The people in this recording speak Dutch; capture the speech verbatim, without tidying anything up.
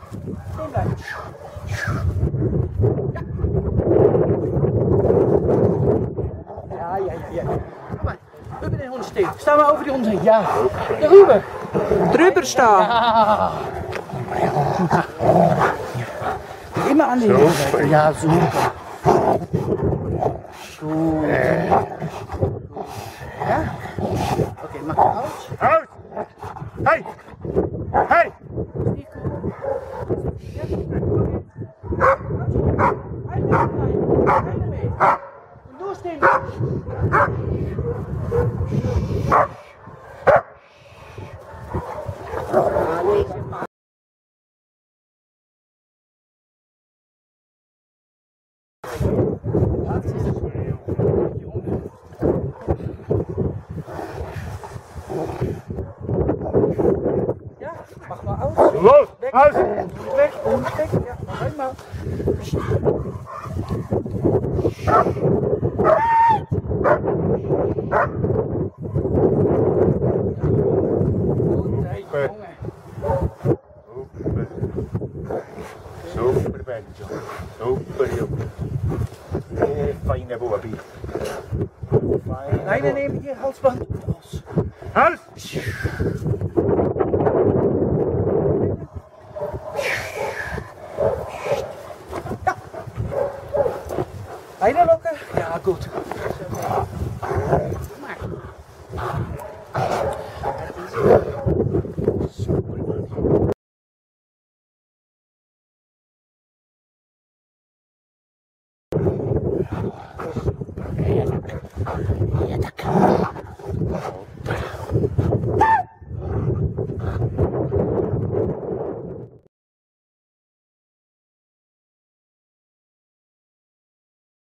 Stehen bleiben. Ja. Ja, ja, ja, ja. Kom maar. Über den Hund stehen. Sta maar over die hond heen. Ja. Darüber. Drüber staan. Ja. Immer an den Hund. Ja, super. Goed. Ja? Oké, okay, mag je uit? Uit! Hey! Hey! Doorsteken. Ja, mag maar uit. Los! Weg, Uit! weg, weg. Ja, maar helemaal. Super. Super Benjo. Super jongen. Eh, fijne bobby. Nee, nee, nee, hier, halsband. Los. Uit! Ja. Bijna lokken? Ja, goed. Maar. Ja, tak. Ja, tak.